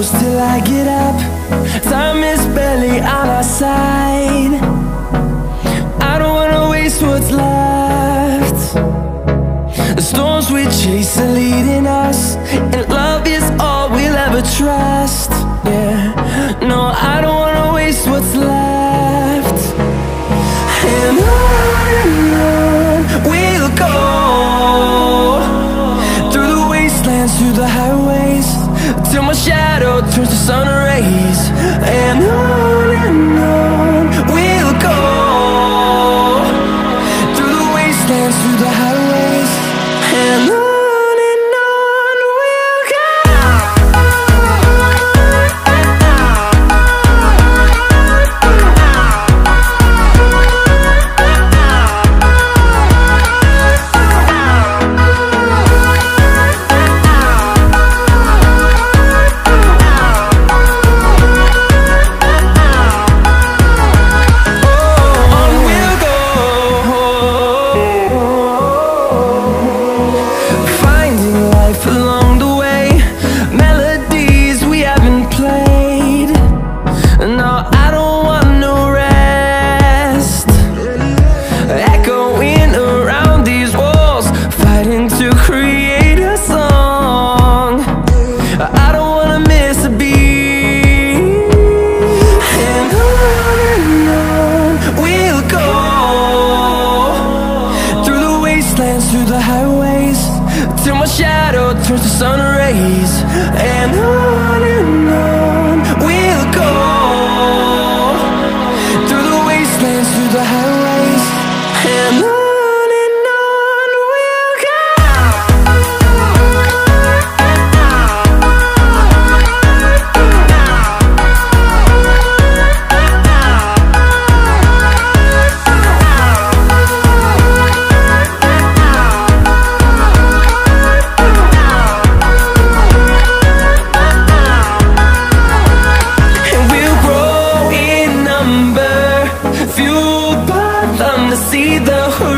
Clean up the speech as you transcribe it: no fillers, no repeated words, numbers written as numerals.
close till I get up. Time is barely on our side. I don't wanna waste what's left. The storms we chase are leading us, and love is all we'll ever trust. Yeah, no, I don't wanna waste what's left. And on we'll go, through the wastelands, through the highways, till my shadow turns to sun rays. And on we'll go, through the wastelands, through the highways, and on. Through the highways, till my shadow turns to sun rays. And on we'll go, through the wastelands, through the highways, and on. See the horizon.